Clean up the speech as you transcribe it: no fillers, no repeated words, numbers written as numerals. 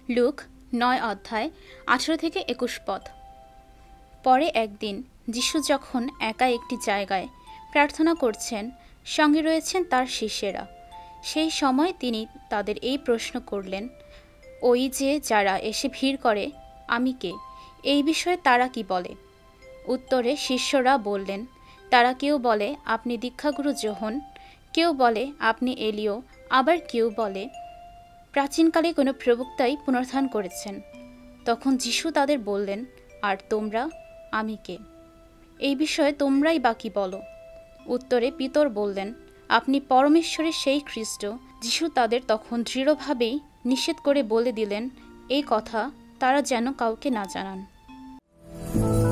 Look ৯ অধ্যায় ১৮ থেকে ২১ পদ। পরে একদিন যিশু যখন একা একটি জায়গায় প্রার্থনা করছেন, সঙ্গে রয়েছেন তার শিষ্যেরা। সেই সময় তিনি তাদের এই প্রশ্ন করলেন, ওই যে যারা এসে ভিড় করে, আমি কে? এই বিষয়ে তারা কি বলে? উত্তরে শিষ্যরা বললেন, তারা কেউ বলে আপনি দীক্ষাগুরু যোহন, কেউ বলে আপনি এলিয়, আবার কেউ বলে প্রাচীনকালে কোনো প্রবক্তাই পুনরুত্থান করেছেন। তখন যিশু তাদের বললেন, আর তোমরা, আমি কে? এই বিষয়ে তোমরাই বা কি বলো? উত্তরে পিতর বললেন, আপনি পরমেশ্বরের সেই খ্রিস্ট। যিশু তাদের তখন দৃঢ়ভাবেই নিষেধ করে বলে দিলেন, এই কথা তারা যেন কাউকে না জানান।